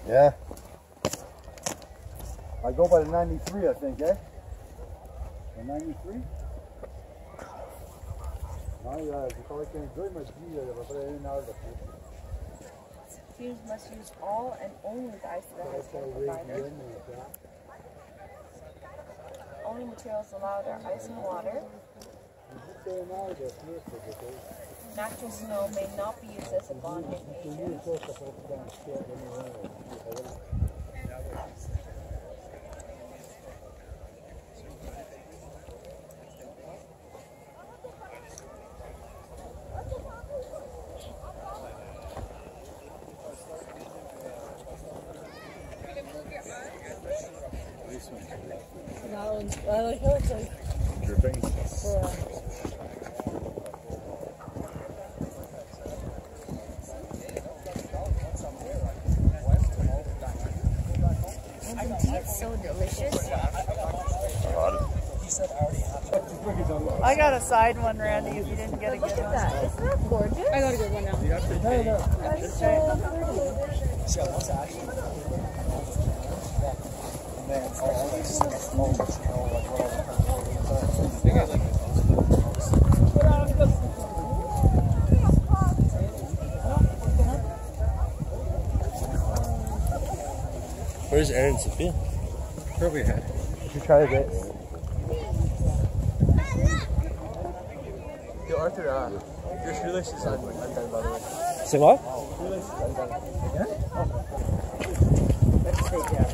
Yeah. I go by the 93, I think, eh? The 93? Teams must use all and only the ice that has been provided. Only materials allowed are ice and water. Natural snow may not be used as a bonding agent. Dripping. It's so delicious. I got a side one, Randy, if you didn't get a good one. Look at that. Isn't that gorgeous? I got a good one now. That's so Where's Aaron Sophia? Probably had. Did you try this? Yo, Arthur, just realized she's undone, by the way. Say what? Realized she's undone. Again? Let's take it.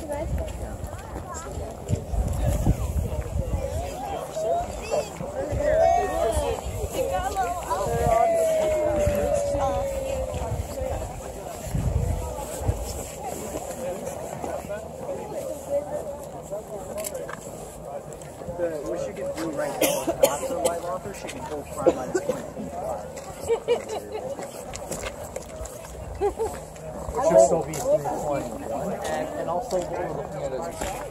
What she can do right now is after White Walker, she can go prime minus 0.85. It should still be 3.1. And also what we're looking at is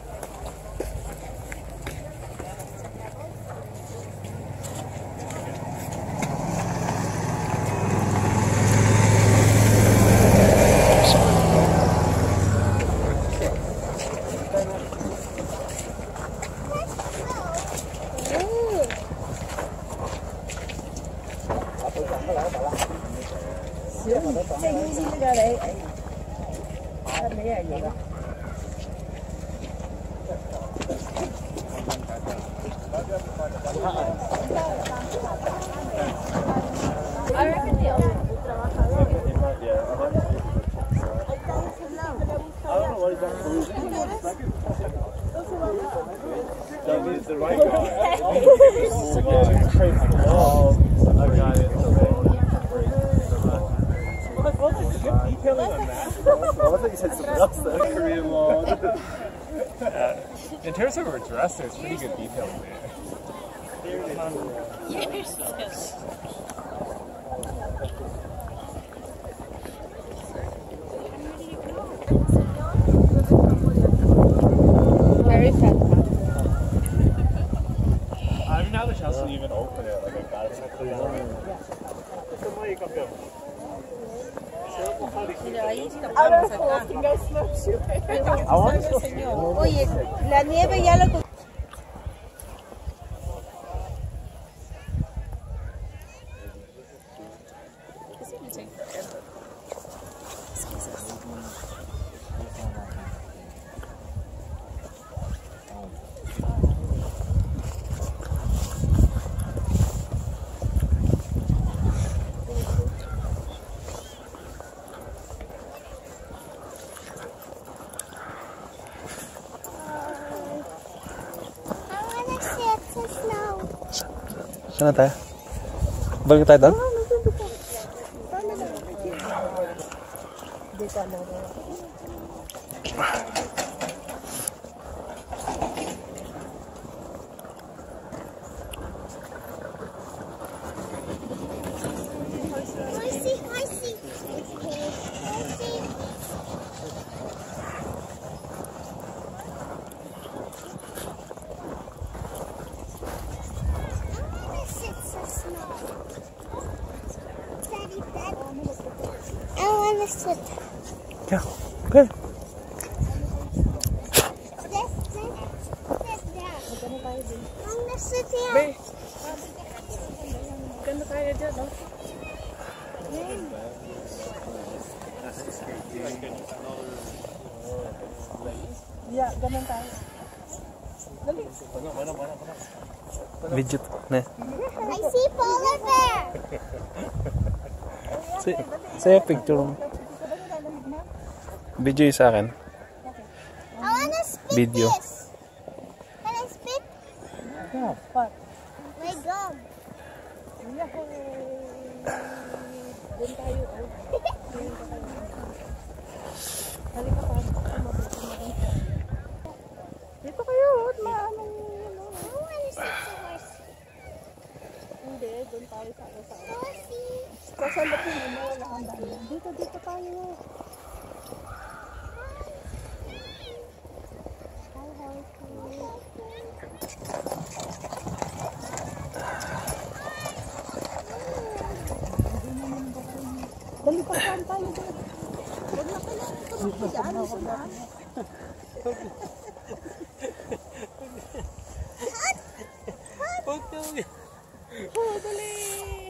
The right guy. I got it. Detailing on that. I thought you said something else though. Korean long. In terms of her dress, there's pretty good detailing there. very fantastic. I haven't had the chance to even open it. Like I got it. Oye, la nieve ya lo... Saan na tayo? Balik tayo doon? Girl. Ganda tayo dyan, no? Yeah, ganun tayo. Dali. Video na. I see polar bear. Sa'yo picture mo. Video yung sa akin. I wanna spit Video. this. Can I spit? Yeah, what? My gum. Doon tayo, oh. Halika pa. Dito kayo, at maanong yun, oh. I wanna sit the horse. Hindi, doon tayo sa Horsey. sasalapin mo, wala kang dami. Dito tayo. Hi, horsey. Dali pa saan tayo doon. Huwag na pala. Huwag na. Oh, dali.